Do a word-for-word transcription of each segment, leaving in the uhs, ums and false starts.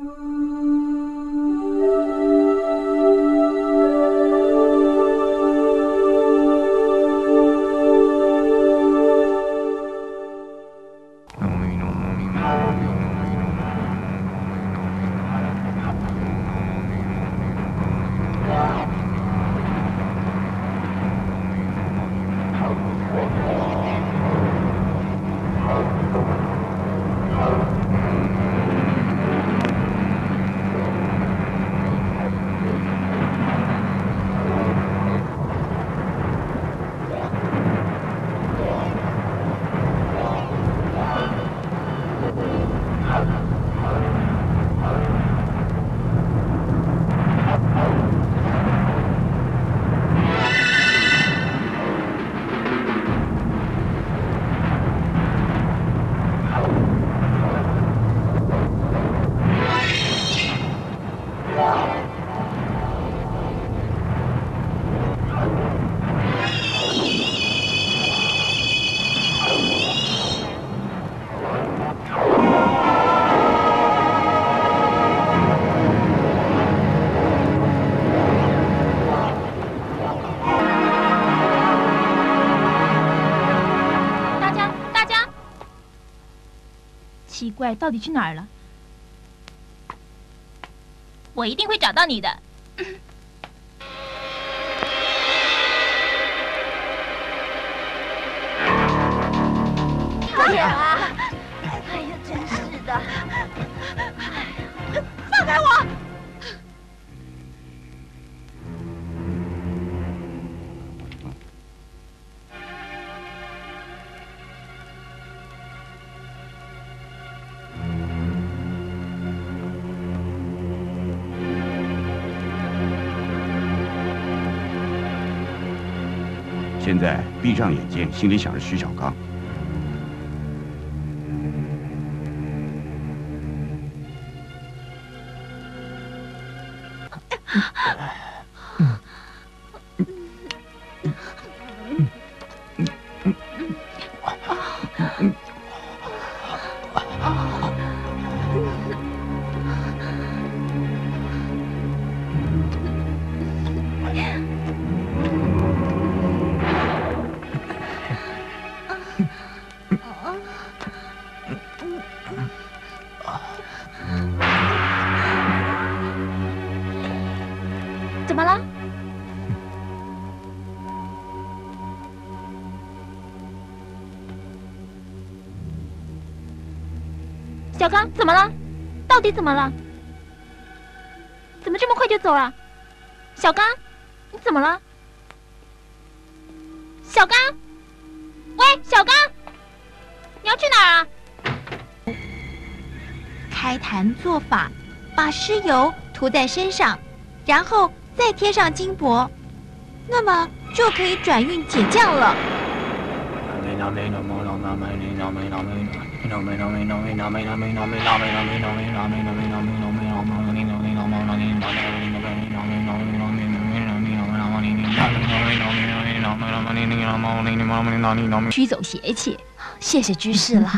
奇怪，到底去哪儿了？我一定会找到你的。 哎呀，哎呀，真是的！放开我！ 现在闭上眼睛，心里想着徐小刚。 怎么了？小刚，怎么了？到底怎么了？怎么这么快就走了？小刚，你怎么了？小刚，喂，小刚，你要去哪儿啊？ 开坛做法，把尸油涂在身上，然后再贴上金箔，那么就可以转运解降了。 驱走邪气，谢谢居士了。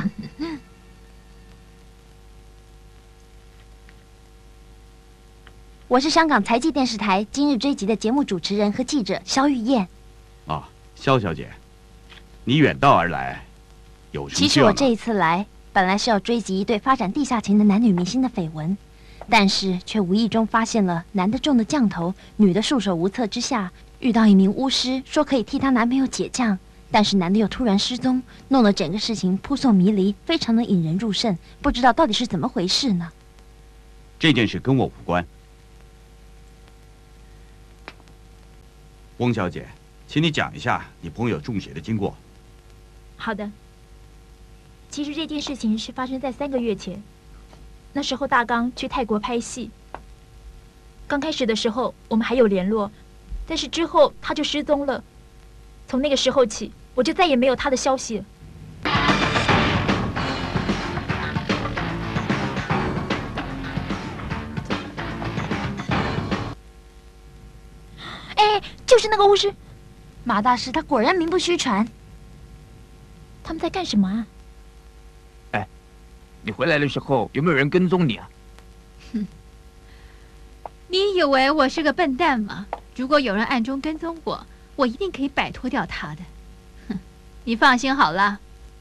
我是香港财记电视台《今日追击》的节目主持人和记者肖玉燕。 啊，肖小姐，你远道而来，有什么需要吗？ 其实我这一次来，本来是要追击一对发展地下情的男女明星的绯闻，但是却无意中发现了男的中了降头，女的束手无策之下，遇到一名巫师，说可以替她男朋友解降，但是男的又突然失踪，弄得整个事情扑朔迷离，非常的引人入胜，不知道到底是怎么回事呢？ 这件事跟我无关。翁小姐，请你讲一下你朋友中邪的经过。 好的。其实这件事情是发生在三个月前，那时候大刚去泰国拍戏。刚开始的时候我们还有联络，但是之后他就失踪了。从那个时候起，我就再也没有他的消息了。哎，就是那个巫师马大师，他果然名不虚传。他们在干什么啊？ 哎，你回来的时候有没有人跟踪你啊？ 你以为我是个笨蛋吗？如果有人暗中跟踪我，我一定可以摆脱掉他的。哼，你放心好了。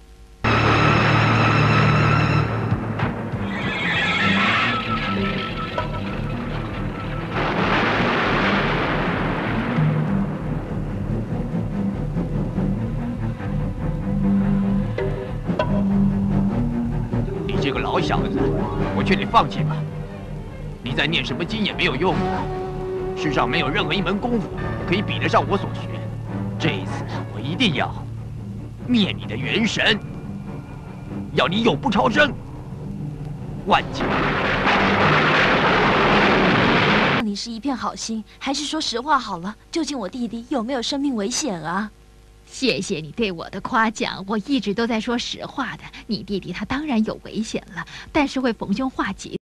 你这个老小子，我劝你放弃吧。你再念什么经也没有用的。世上没有任何一门功夫可以比得上我所学。这一次，我一定要灭你的元神，要你永不超生。万劫！ 你是一片好心，还是说实话好了？究竟我弟弟有没有生命危险啊？ 谢谢你对我的夸奖，我一直都在说实话的。你弟弟他当然有危险了，但是会逢凶化吉。